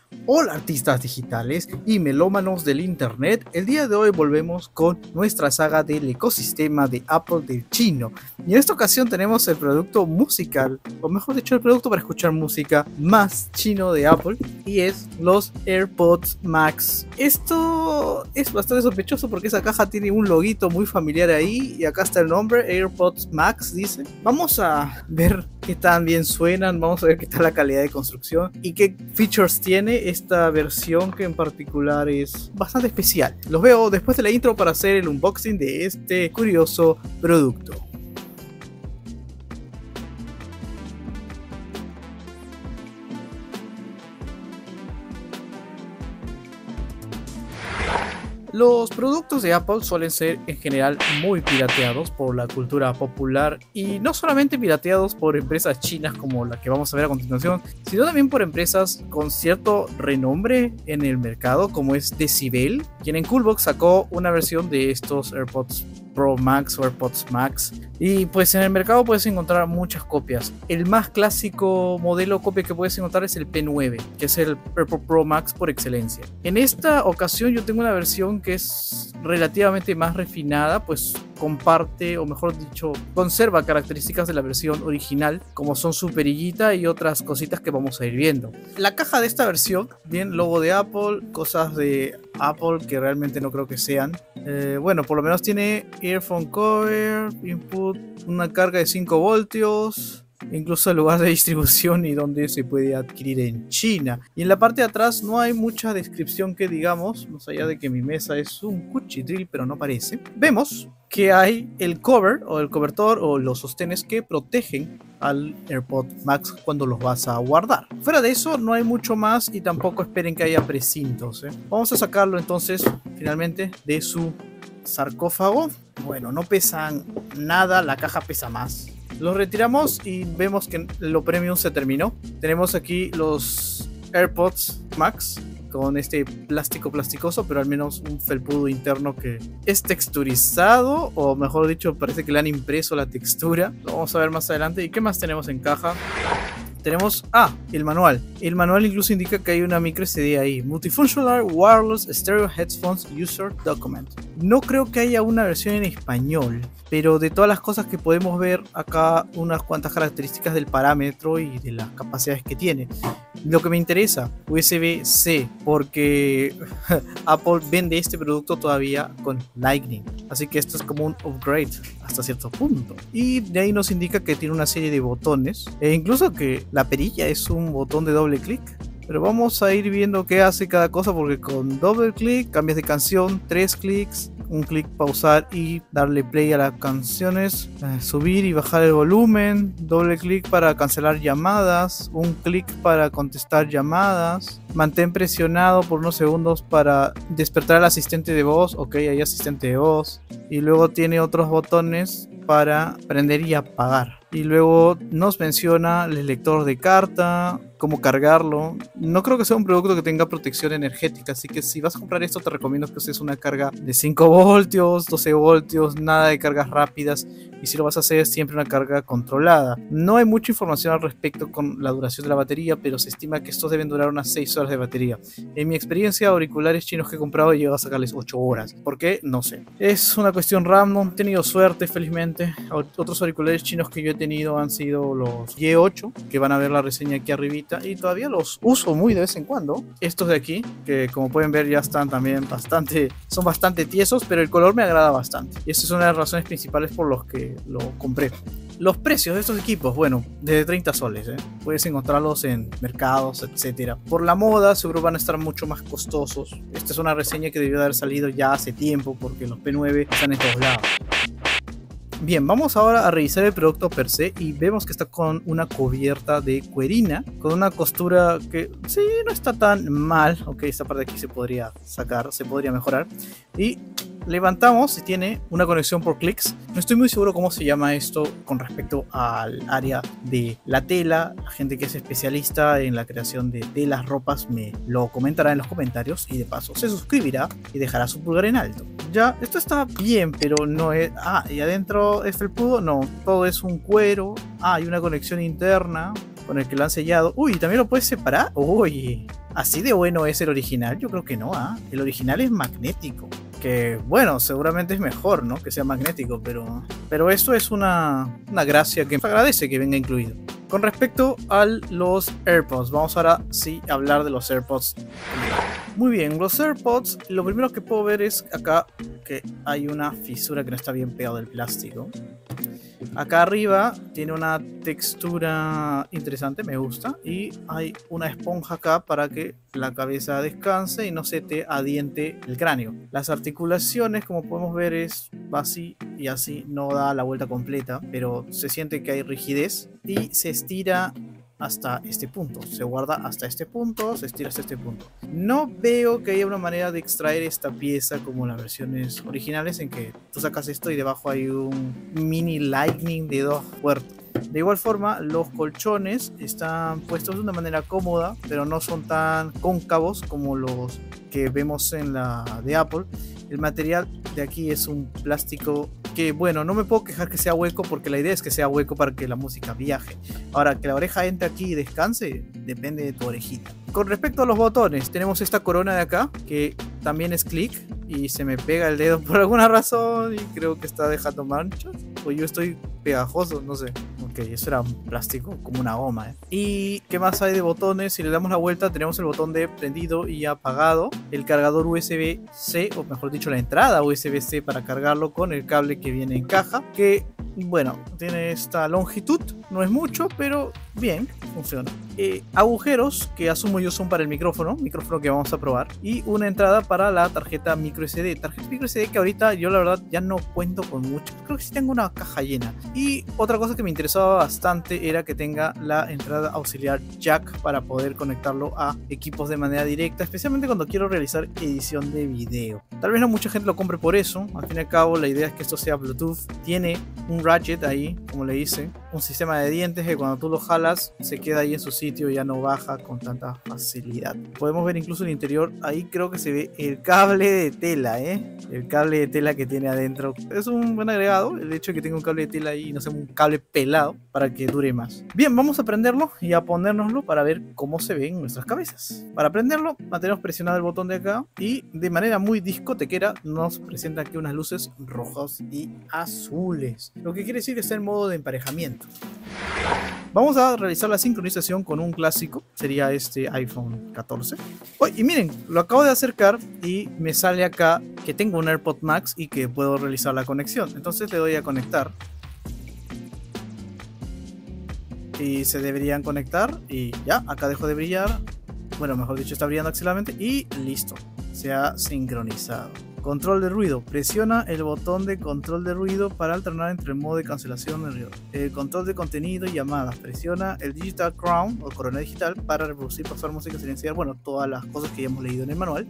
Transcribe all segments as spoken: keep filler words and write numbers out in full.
Hola artistas digitales y melómanos del internet, el día de hoy volvemos con nuestra saga del ecosistema de Apple del chino y en esta ocasión tenemos el producto musical, o mejor dicho el producto para escuchar música más chino de Apple, y es los AirPods Max. Esto es bastante sospechoso porque esa caja tiene un loguito muy familiar ahí y acá está el nombre, AirPods Max dice. Vamos a ver qué tan bien suenan, vamos a ver qué tal la calidad de construcción y qué features tiene esta versión que en particular es bastante especial. Los veo después de la intro para hacer el unboxing de este curioso producto. Los productos de Apple suelen ser en general muy pirateados por la cultura popular y no solamente pirateados por empresas chinas como la que vamos a ver a continuación, sino también por empresas con cierto renombre en el mercado como es Decibel, quien en Coolbox sacó una versión de estos AirPods Pro Max o AirPods Max y pues en el mercado puedes encontrar muchas copias. El más clásico modelo copia que puedes encontrar es el P nueve, que es el AirPod Pro Max por excelencia. En esta ocasión yo tengo una versión que es relativamente más refinada, pues comparte, o mejor dicho, conserva características de la versión original, como son su perillita y otras cositas que vamos a ir viendo. La caja de esta versión, bien, logo de Apple, cosas de Apple que realmente no creo que sean. Eh, bueno, por lo menos tiene earphone cover, input, una carga de cinco voltios, incluso el lugar de distribución y donde se puede adquirir en China. Y en la parte de atrás no hay mucha descripción que digamos, más allá de que mi mesa es un cuchitril, pero no parece. Vemos que hay el cover o el cobertor o los sostenes que protegen al AirPod Max cuando los vas a guardar. Fuera de eso no hay mucho más y tampoco esperen que haya precintos, ¿eh? Vamos a sacarlo entonces finalmente de su sarcófago. Bueno, no pesan nada, la caja pesa más. Los retiramos y vemos que lo premium se terminó. Tenemos aquí los AirPods Max con este plástico plasticoso, pero al menos un felpudo interno que es texturizado, o mejor dicho, parece que le han impreso la textura. Lo vamos a ver más adelante. ¿Y qué más tenemos en caja? Tenemos, ah, el manual. El manual incluso indica que hay una micro S D ahí. Multifunctional Wireless Stereo Headphones User Document. No creo que haya una versión en español, pero de todas las cosas que podemos ver acá, unas cuantas características del parámetro y de las capacidades que tiene. Lo que me interesa, U S B C, porque Apple vende este producto todavía con Lightning, así que esto es como un upgrade hasta cierto punto. Y de ahí nos indica que tiene una serie de botones, e incluso que la perilla es un botón de doble clic. Pero vamos a ir viendo qué hace cada cosa, porque con doble clic cambias de canción, tres clics, un clic pausar y darle play a las canciones, eh, subir y bajar el volumen, doble clic para cancelar llamadas, un clic para contestar llamadas, mantén presionado por unos segundos para despertar al asistente de voz, ok, hay asistente de voz, y luego tiene otros botones para prender y apagar. Y luego nos menciona el lector de carta, cómo cargarlo. No creo que sea un producto que tenga protección energética, así que si vas a comprar esto te recomiendo que uses una carga de cinco voltios, doce voltios, nada de cargas rápidas, y si lo vas a hacer siempre una carga controlada. No hay mucha información al respecto con la duración de la batería, pero se estima que estos deben durar unas seis horas de batería. En mi experiencia, auriculares chinos que he comprado he llegado a sacarles ocho horas. ¿Por qué? No sé. Es una cuestión random, he tenido suerte felizmente. Otros auriculares chinos que yo he tenido han sido los Y ocho, que van a ver la reseña aquí arribita, y todavía los uso muy de vez en cuando. Estos de aquí, que como pueden ver ya están también bastante, son bastante tiesos, pero el color me agrada bastante. Y esta es una de las razones principales por las que lo compré. Los precios de estos equipos, bueno, desde treinta soles, ¿eh? Puedes encontrarlos en mercados, etcétera. Por la moda, seguro van a estar mucho más costosos. Esta es una reseña que debió haber salido ya hace tiempo, porque los P nueve están en todos lados. Bien, vamos ahora a revisar el producto per se y vemos que está con una cubierta de cuerina, con una costura que sí, no está tan mal. Ok, esta parte de aquí se podría sacar, se podría mejorar. Y levantamos y tiene una conexión por clics. No estoy muy seguro cómo se llama esto con respecto al área de la tela. La gente que es especialista en la creación de telas, ropas, me lo comentará en los comentarios y de paso se suscribirá y dejará su pulgar en alto. Ya, esto está bien, pero no es... Ah, y adentro es felpudo. No, todo es un cuero. Ah, hay una conexión interna con el que lo han sellado. Uy, ¿también lo puedes separar? Uy, ¿Así de bueno es el original? Yo creo que no, ¿ah? El original es magnético. Que bueno, seguramente es mejor, ¿no? Que sea magnético, pero, pero esto es una, una gracia que se agradece que venga incluido. Con respecto a los AirPods, vamos ahora sí a hablar de los AirPods. Muy bien, los AirPods, lo primero que puedo ver es acá que hay una fisura que no está bien pegado del plástico. Acá arriba tiene una textura interesante, me gusta, y hay una esponja acá para que la cabeza descanse y no se te adiente el cráneo. Las articulaciones, como podemos ver, es así y así, no da la vuelta completa, pero se siente que hay rigidez y se estira hasta este punto, se guarda hasta este punto, se estira hasta este punto. No veo que haya una manera de extraer esta pieza como las versiones originales en que tú sacas esto y debajo hay un mini lightning de dos puertos. De igual forma, los colchones están puestos de una manera cómoda, pero no son tan cóncavos como los que vemos en la de Apple. El material de aquí es un plástico que, bueno, no me puedo quejar que sea hueco porque la idea es que sea hueco para que la música viaje. Ahora, que la oreja entre aquí y descanse, depende de tu orejita. Con respecto a los botones, tenemos esta corona de acá, que también es clic y se me pega el dedo por alguna razón y creo que está dejando manchas. O yo estoy pegajoso, no sé. Ok, eso era un plástico como una goma, ¿eh? ¿Y qué más hay de botones? Si le damos la vuelta tenemos el botón de prendido y apagado, el cargador U S B C, o mejor dicho la entrada U S B C para cargarlo con el cable que viene en caja, que bueno, tiene esta longitud, no es mucho, pero bien, funciona. Eh, agujeros, que asumo yo son para el micrófono, micrófono que vamos a probar, y una entrada para la tarjeta micro S D. Tarjeta micro S D que ahorita yo la verdad ya no cuento con mucho, creo que sí tengo una caja llena. Y otra cosa que me interesaba bastante era que tenga la entrada auxiliar jack para poder conectarlo a equipos de manera directa, especialmente cuando quiero realizar edición de video. Tal vez no mucha gente lo compre por eso, al fin y al cabo la idea es que esto sea Bluetooth. Tiene un ratchet ahí, como le hice, un sistema de dientes que cuando tú lo jalas se queda ahí en su sitio y ya no baja con tanta facilidad. Podemos ver incluso el interior, ahí creo que se ve el cable de tela, ¿eh? El cable de tela que tiene adentro. Es un buen agregado el hecho de que tenga un cable de tela ahí y no sea un cable pelado para que dure más. Bien, vamos a prenderlo y a ponérnoslo para ver cómo se ve en nuestras cabezas. Para prenderlo, mantenemos presionado el botón de acá y de manera muy discotequera nos presenta aquí unas luces rojas y azules, lo que quiere decir que está en modo de emparejamiento. Vamos a realizar la sincronización con un clásico, sería este iPhone catorce. Oh, y miren, lo acabo de acercar y me sale acá que tengo un AirPod Max y que puedo realizar la conexión. Entonces le doy a conectar. Y se deberían conectar y ya, acá dejó de brillar. Bueno, mejor dicho, está brillando accidentalmente y listo, se ha sincronizado. Control de ruido. Presiona el botón de control de ruido para alternar entre el modo de cancelación de ruido. El control de contenido y llamadas. Presiona el Digital Crown o corona digital para reproducir, pasar música, silenciar, bueno, todas las cosas que ya hemos leído en el manual.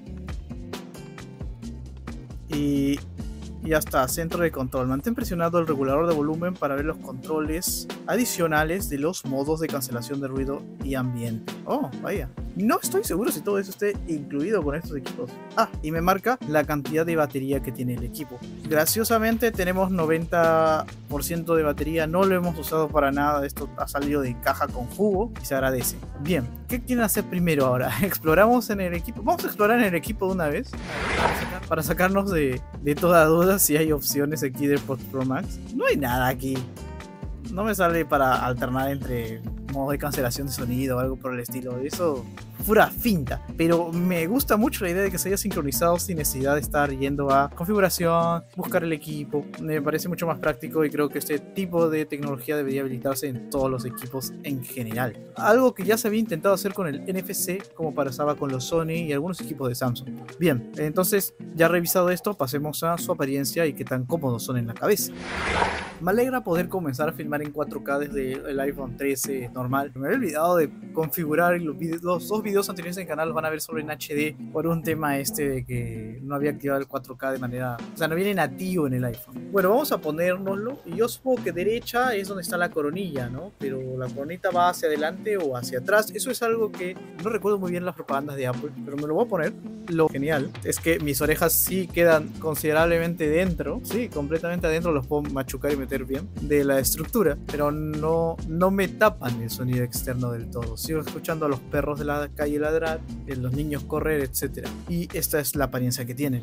Y ya está, centro de control. Mantén presionado el regulador de volumen para ver los controles adicionales de los modos de cancelación de ruido y ambiente. Oh, vaya. No estoy seguro si todo eso esté incluido con estos equipos. Ah, y me marca la cantidad de batería que tiene el equipo. Graciosamente tenemos noventa por ciento de batería. No lo hemos usado para nada. Esto ha salido de caja con jugo y se agradece. Bien, ¿qué quieren hacer primero ahora? ¿Exploramos en el equipo? Vamos a explorar en el equipo de una vez para sacarnos de, de toda duda si hay opciones aquí del AirPods Pro Max. No hay nada aquí. No me sale para alternar entre modo de cancelación de sonido o algo por el estilo. Eso, pura finta. Pero me gusta mucho la idea de que se haya sincronizado sin necesidad de estar yendo a configuración, buscar el equipo. Me parece mucho más práctico y creo que este tipo de tecnología debería habilitarse en todos los equipos en general. Algo que ya se había intentado hacer con el N F C, como pasaba con los Sony y algunos equipos de Samsung. Bien, entonces ya revisado esto, pasemos a su apariencia y qué tan cómodos son en la cabeza. Me alegra poder comenzar a filmar en cuatro K desde el iPhone trece normal. Me había olvidado de configurar los, videos, los dos videos anteriores en el canal los van a ver solo en H D por un tema este de que no había activado el cuatro K de manera... O sea, no viene nativo en el iPhone. Bueno, vamos a ponérnoslo y yo supongo que derecha es donde está la coronilla, ¿no? Pero la coronita va hacia adelante o hacia atrás. Eso es algo que no recuerdo muy bien las propagandas de Apple, pero me lo voy a poner. Lo genial es que mis orejas sí quedan considerablemente dentro. Sí, completamente adentro, los puedo machucar y meter bien de la estructura, pero no, no me tapan el sonido externo del todo. Sigo escuchando a los perros de la calle ladrar, de los niños correr, etcétera. Y esta es la apariencia que tienen.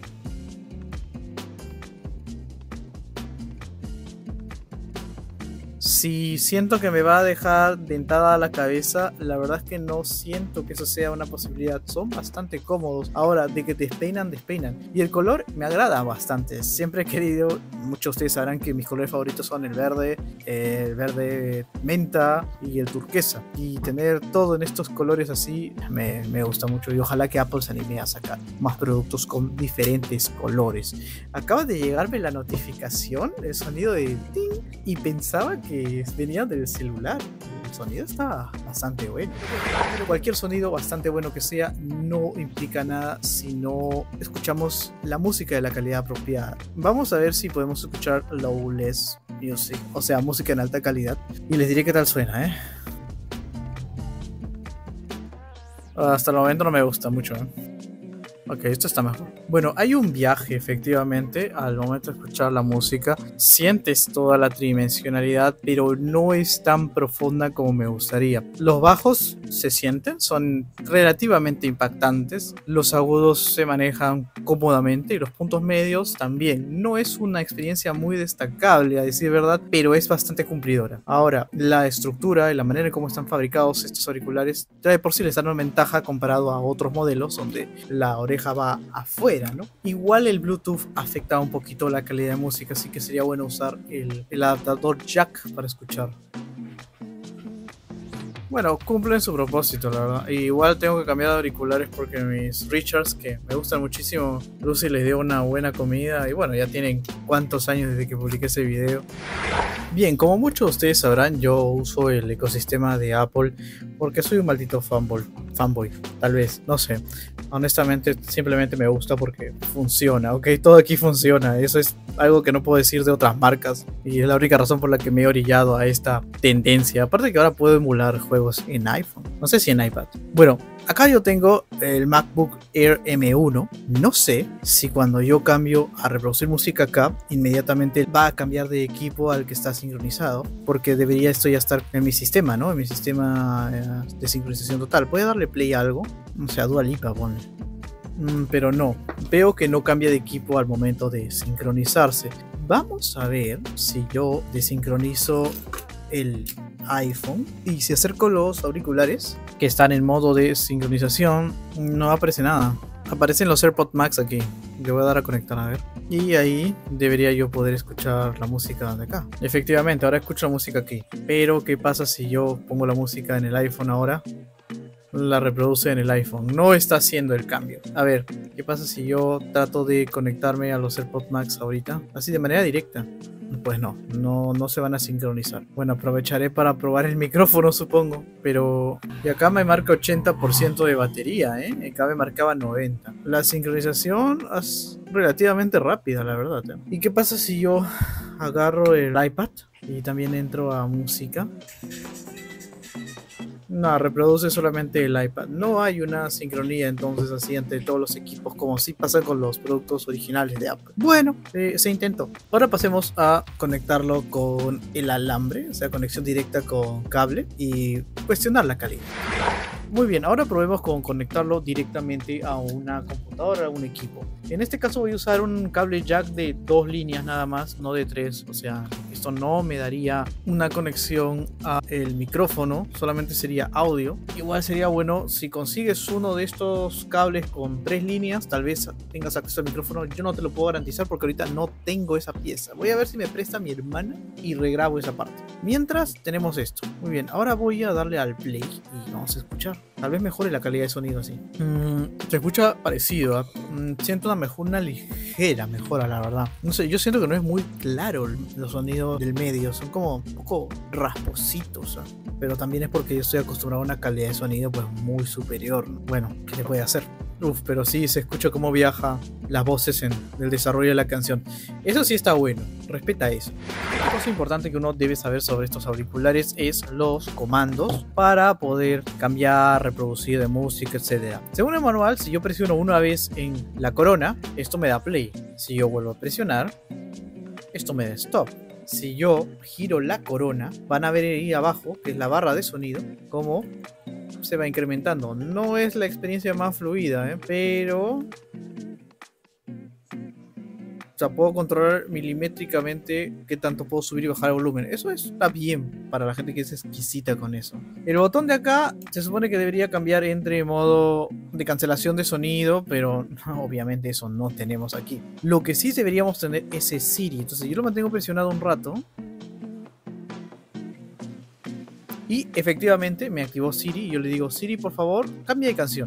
Si siento que me va a dejar dentada la cabeza, la verdad es que no siento que eso sea una posibilidad. Son bastante cómodos. Ahora, de que despeinan, despeinan. Y el color me agrada bastante. Siempre he querido, muchos de ustedes sabrán que mis colores favoritos son el verde, el verde menta y el turquesa. Y tener todo en estos colores así me, me gusta mucho. Y ojalá que Apple se anime a sacar más productos con diferentes colores. Acaba de llegarme la notificación, el sonido de ting, y pensaba que venía del celular. El sonido está bastante bueno, pero cualquier sonido, bastante bueno que sea, no implica nada si no escuchamos la música de la calidad apropiada. Vamos a ver si podemos escuchar lowless music, o sea, música en alta calidad, y les diré qué tal suena, ¿eh? Hasta el momento no me gusta mucho, ¿eh? Ok, esto está mejor. Bueno, hay un viaje efectivamente al momento de escuchar la música. Sientes toda la tridimensionalidad, pero no es tan profunda como me gustaría. Los bajos se sienten, son relativamente impactantes. Los agudos se manejan cómodamente y los puntos medios también. No es una experiencia muy destacable, a decir verdad, pero es bastante cumplidora. Ahora, la estructura y la manera en cómo están fabricados estos auriculares ya de por sí les dan una ventaja comparado a otros modelos donde la oreja va afuera, ¿no? Igual el Bluetooth afecta un poquito la calidad de música, así que sería bueno usar el, el adaptador jack para escuchar. Bueno, cumplen su propósito, la verdad. Y igual tengo que cambiar de auriculares porque mis Richards, que me gustan muchísimo, Lucy les dio una buena comida. Y bueno, ya tienen cuántos años desde que publiqué ese video. Bien, como muchos de ustedes sabrán, yo uso el ecosistema de Apple porque soy un maldito fanboy, fanboy, tal vez, no sé. Honestamente, simplemente me gusta porque funciona, ok, todo aquí funciona. Eso es algo que no puedo decir de otras marcas y es la única razón por la que me he orillado a esta tendencia. Aparte que ahora puedo emular juegos en iPhone, no sé si en iPad. Bueno, acá yo tengo el MacBook Air M uno. No sé si cuando yo cambio a reproducir música acá, inmediatamente va a cambiar de equipo al que está sincronizado, porque debería esto ya estar en mi sistema, ¿no? En mi sistema eh, de sincronización total. ¿Puede darle play a algo? O sea, Dua Lipa, ponle. Mm, pero no, veo que no cambia de equipo al momento de sincronizarse. Vamos a ver si yo desincronizo el iPhone y si acerco los auriculares que están en modo de sincronización, no aparece nada. Aparecen los AirPods Max aquí. Le voy a dar a conectar, a ver. Y ahí debería yo poder escuchar la música de acá. Efectivamente, ahora escucho la música aquí. Pero ¿qué pasa si yo pongo la música en el iPhone ahora? La reproduce en el iPhone. No está haciendo el cambio. A ver, ¿qué pasa si yo trato de conectarme a los AirPods Max ahorita? Así de manera directa. Pues no, no, no se van a sincronizar. Bueno, aprovecharé para probar el micrófono, supongo. Pero... Y acá me marca ochenta por ciento de batería, ¿eh? Acá me marcaba noventa. La sincronización es relativamente rápida, la verdad, ¿eh? ¿Y qué pasa si yo agarro el iPad y también entro a música? No, reproduce solamente el iPad. No hay una sincronía entonces así entre todos los equipos como si pasa con los productos originales de Apple. Bueno, eh, se intentó. Ahora pasemos a conectarlo con el alambre, o sea, conexión directa con cable y cuestionar la calidad. Muy bien, ahora probemos con conectarlo directamente a una computadora, a un equipo. En este caso voy a usar un cable jack de dos líneas nada más, no de tres. O sea, esto no me daría una conexión al micrófono, solamente sería audio. Igual sería bueno si consigues uno de estos cables con tres líneas, tal vez tengas acceso al micrófono. Yo no te lo puedo garantizar porque ahorita no tengo esa pieza. Voy a ver si me presta mi hermana y regrabo esa parte. Mientras tenemos esto. Muy bien, ahora voy a darle al play y vamos a escuchar. Tal vez mejore la calidad de sonido así. Mm, se escucha parecido, ¿eh? mm, Siento una mejor, una ligera mejora, la verdad. No sé, yo siento que no es muy claro los sonidos del medio. Son como un poco raspositos, ¿eh? Pero también es porque yo estoy acostumbrado a una calidad de sonido pues muy superior. Bueno, ¿qué se puede hacer? Uf, pero sí se escucha cómo viaja las voces en el desarrollo de la canción. Eso sí está bueno, respeta eso. Otra cosa importante que uno debe saber sobre estos auriculares es los comandos para poder cambiar, reproducir de música, etcétera. Según el manual, si yo presiono una vez en la corona, esto me da play. Si yo vuelvo a presionar, esto me da stop. Si yo giro la corona, van a ver ahí abajo, que es la barra de sonido, como se va incrementando. No es la experiencia más fluida, ¿eh? Pero... O sea, puedo controlar milimétricamente qué tanto puedo subir y bajar el volumen. Eso está bien para la gente que es exquisita con eso. El botón de acá se supone que debería cambiar entre modo de cancelación de sonido, pero obviamente eso no tenemos aquí. Lo que sí deberíamos tener es el Siri. Entonces yo lo mantengo presionado un rato. Y efectivamente me activó Siri. Y yo le digo, Siri, por favor, cambia de canción.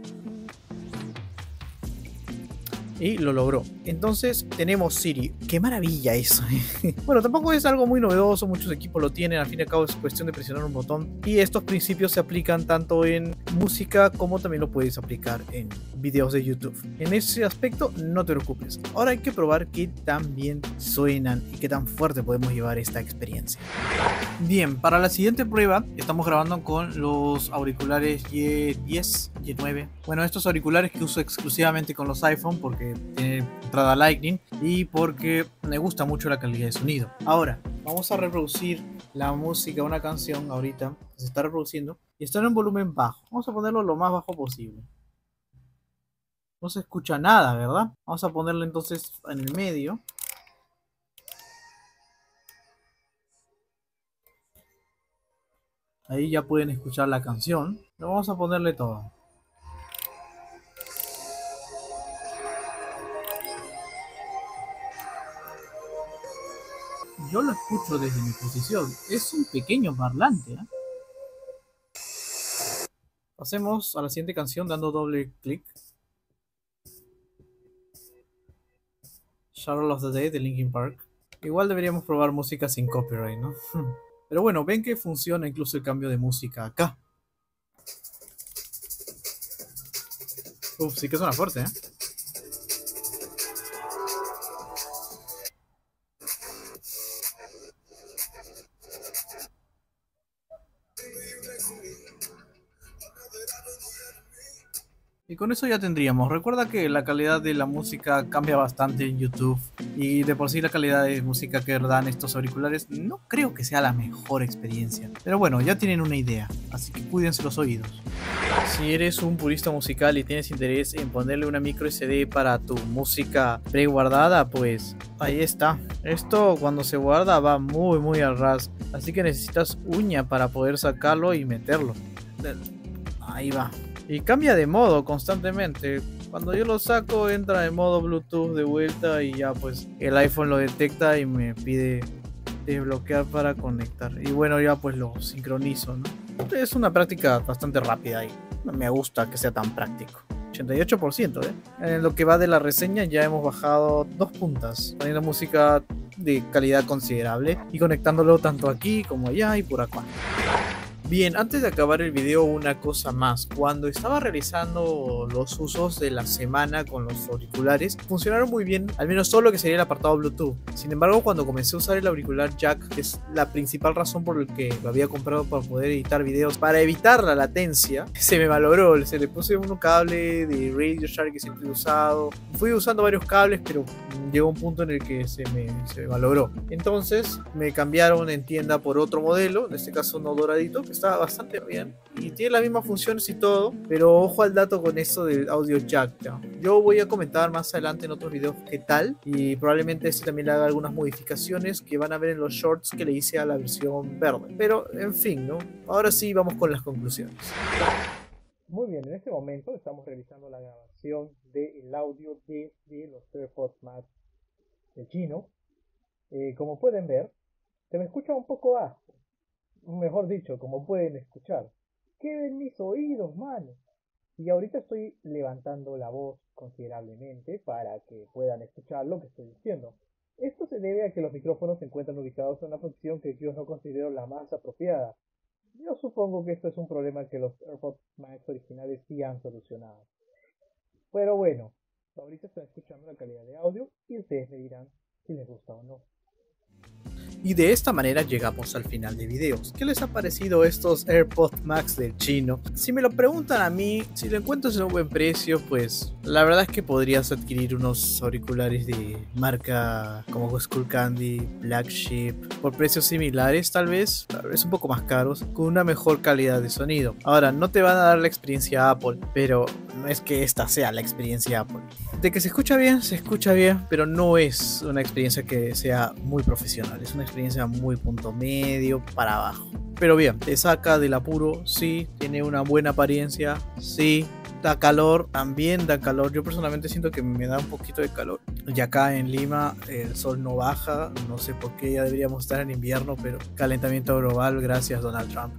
Y lo logró. Entonces tenemos Siri. ¡Qué maravilla eso! Bueno, tampoco es algo muy novedoso. Muchos equipos lo tienen. Al fin y al cabo es cuestión de presionar un botón. Y estos principios se aplican tanto en música como también lo puedes aplicar en videos de YouTube. En ese aspecto no te preocupes. Ahora hay que probar qué tan bien suenan y qué tan fuerte podemos llevar esta experiencia. Bien, para la siguiente prueba estamos grabando con los auriculares Y diez, Y nueve. Bueno, estos auriculares que uso exclusivamente con los iPhone porque tiene entrada Lightning y porque me gusta mucho la calidad de sonido. Ahora, vamos a reproducir la música, una canción ahorita que se está reproduciendo y está en volumen bajo. Vamos a ponerlo lo más bajo posible. No se escucha nada, ¿verdad? Vamos a ponerlo entonces en el medio. Ahí ya pueden escuchar la canción. Lo vamos a ponerle todo. Yo lo escucho desde mi posición. Es un pequeño parlante, ¿eh? Pasemos a la siguiente canción dando doble clic. Shadow of the Day de Linkin Park. Igual deberíamos probar música sin copyright, ¿no? Pero bueno, ven que funciona incluso el cambio de música acá. Uf, sí que suena fuerte, ¿eh? Y con eso ya tendríamos. Recuerda que la calidad de la música cambia bastante en YouTube. Y de por sí la calidad de música que dan estos auriculares no creo que sea la mejor experiencia. Pero bueno, ya tienen una idea. Así que cuídense los oídos. Si eres un purista musical y tienes interés en ponerle una micro S D para tu música preguardada, pues ahí está. Esto cuando se guarda va muy muy al ras. Así que necesitas uña para poder sacarlo y meterlo. Ahí va. Y cambia de modo constantemente. Cuando yo lo saco entra en modo Bluetooth de vuelta y ya pues el iPhone lo detecta y me pide desbloquear para conectar. Y bueno, ya pues lo sincronizo, ¿no? Es una práctica bastante rápida y me gusta que sea tan práctico. ochenta y ocho por ciento, ¿eh? En lo que va de la reseña ya hemos bajado dos puntas, poniendo música de calidad considerable y conectándolo tanto aquí como allá y por acá. Bien, antes de acabar el video una cosa más. Cuando estaba realizando los usos de la semana con los auriculares, funcionaron muy bien, al menos todo lo que sería el apartado Bluetooth. Sin embargo, cuando comencé a usar el auricular jack, que es la principal razón por la que lo había comprado para poder editar videos, para evitar la latencia, se me malogró. Se le puse un cable de Radio Shack que siempre he usado. Fui usando varios cables, pero llegó un punto en el que se me, se me malogró. Entonces me cambiaron en tienda por otro modelo, en este caso no doradito, que está bastante bien y tiene las mismas funciones y todo, pero ojo al dato con esto del audio jack, ¿no? Yo voy a comentar más adelante en otros videos qué tal y probablemente este también le haga algunas modificaciones que van a ver en los shorts que le hice a la versión verde, pero en fin, ¿no? Ahora sí vamos con las conclusiones. Muy bien, en este momento estamos realizando la grabación del audio de, de los AirPods Max de chino. Eh, como pueden ver, se me escucha un poco bajo. Mejor dicho, como pueden escuchar. ¡Queden mis oídos, mano! Y ahorita estoy levantando la voz considerablemente para que puedan escuchar lo que estoy diciendo. Esto se debe a que los micrófonos se encuentran ubicados en una posición que yo no considero la más apropiada. Yo supongo que esto es un problema que los AirPods Max originales sí han solucionado. Pero bueno, ahorita están escuchando la calidad de audio y ustedes me dirán si les gusta o no. Y de esta manera llegamos al final de videos. ¿Qué les ha parecido estos AirPods Max del chino? Si me lo preguntan a mí, si lo encuentras en un buen precio, pues la verdad es que podrías adquirir unos auriculares de marca como Skullcandy, Black Sheep, por precios similares tal vez, tal vez un poco más caros, con una mejor calidad de sonido. Ahora, no te van a dar la experiencia Apple, pero no es que esta sea la experiencia Apple. De que se escucha bien, se escucha bien, pero no es una experiencia que sea muy profesional, es una experiencia muy punto medio para abajo. Pero bien, te saca del apuro, sí, tiene una buena apariencia, sí, da calor, también da calor. Yo personalmente siento que me da un poquito de calor. Y acá en Lima el sol no baja, no sé por qué, ya deberíamos estar en invierno, pero calentamiento global, gracias Donald Trump.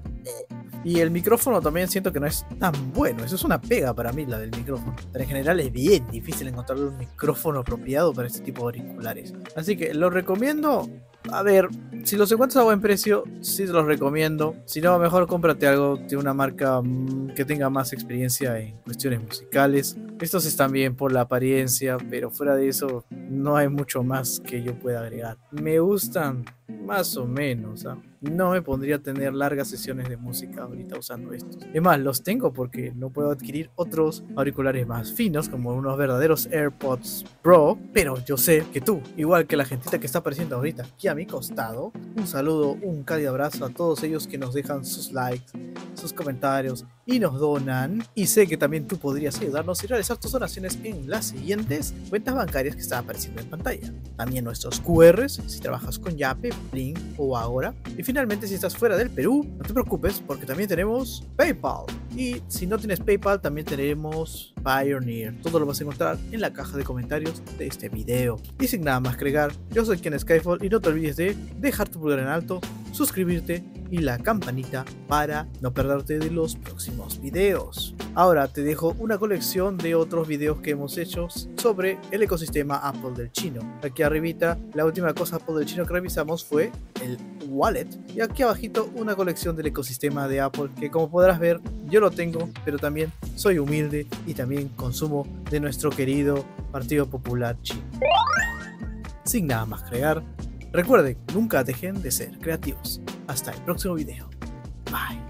Y el micrófono también siento que no es tan bueno. Eso es una pega para mí, la del micrófono. Pero en general es bien difícil encontrar un micrófono apropiado para este tipo de auriculares. Así que lo recomiendo. A ver, si los encuentras a buen precio, sí te los recomiendo. Si no, mejor cómprate algo de una marca mmm, que tenga más experiencia en cuestiones musicales. Estos están bien por la apariencia, pero fuera de eso no hay mucho más que yo pueda agregar. Me gustan más o menos, ¿eh? No me pondría a tener largas sesiones de música ahorita usando estos. Es más, los tengo porque no puedo adquirir otros auriculares más finos como unos verdaderos AirPods Pro. Pero yo sé que tú, igual que la gentita que está apareciendo ahorita aquí a mi costado, un saludo, un cálido abrazo a todos ellos que nos dejan sus likes, sus comentarios y nos donan. Y sé que también tú podrías ayudarnos y realizar tus donaciones en las siguientes cuentas bancarias que están apareciendo en pantalla. También nuestros Q Rs si trabajas con Yape, Blink o Agora. Y finalmente, si estás fuera del Perú, no te preocupes porque también tenemos PayPal. Y si no tienes PayPal, también tenemos Pioneer. Todo lo vas a encontrar en la caja de comentarios de este video. Y sin nada más que agregar, yo soy Ken Skyfall y no te olvides de dejar tu pulgar en alto, suscribirte y la campanita para no perderte de los próximos videos. Ahora te dejo una colección de otros videos que hemos hecho sobre el ecosistema Apple del chino. Aquí arribita, la última cosa Apple del chino que revisamos fue el wallet. Y aquí abajito una colección del ecosistema de Apple que, como podrás ver, yo lo tengo, pero también soy humilde y también consumo de nuestro querido Partido Popular Chino. Sin nada más que agregar, recuerden, nunca dejen de ser creativos. Hasta el próximo video. Bye.